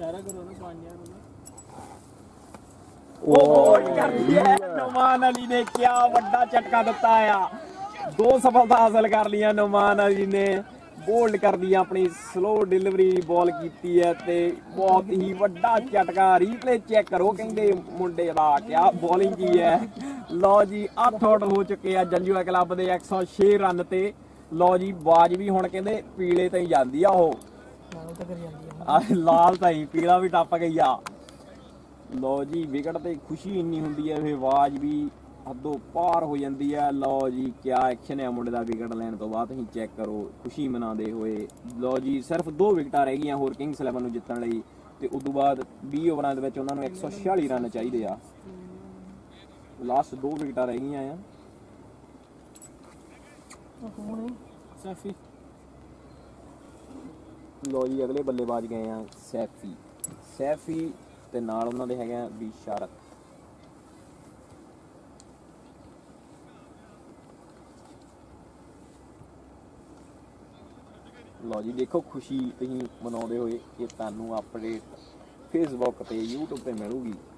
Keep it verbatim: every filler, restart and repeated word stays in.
इशारा करो ना पाँच यार नोमान अली ने क्या बड़ा झटका दिता है। दो सफलता हासिल कर लिया नोमान अली ने। बोल्ड कर दिया अपनी स्लो डिलीवरी बॉल की है ते बहुत ही बड़ा झटका। रीप्ले चेक करो कहते मुंडे का क्या बॉलिंग की है। लो जी अठ आउट हो चुके हैं जंजुआ क्लब के एक सौ छे रन ते। लो जी बाज भी हुण कहते पीले तई जांदी आ ओह लाल तई पीला भी टप गई आ। लो जी विकेट ते खुशी इन्नी हुंदी है फिर आवाज भी हदों पार हो जाती है। लो जी क्या एक्शन है मुंडे का विकेट लैन तो बाद ही चेक करो खुशी मनाते हुए। लो जी सिर्फ दो विकेट रह गई होर किंग्स इलेवन नूं जितण लई ते उस तो बाद बीस ओवरां दे विच उन्हां नूं एक सौ छियाली रन चाहिए आ। लास्ट दो विकेट रह गई आ। लो जी अगले बल्लेबाज गए हैं सैफी सैफी ते नाल उन्हां दे हैगे बिशारत। लो जी देखो खुशी तुसीं मनाउंदे होए ये तुहानूं अपडेट फेसबुक ते यूट्यूब ते मिलूगी।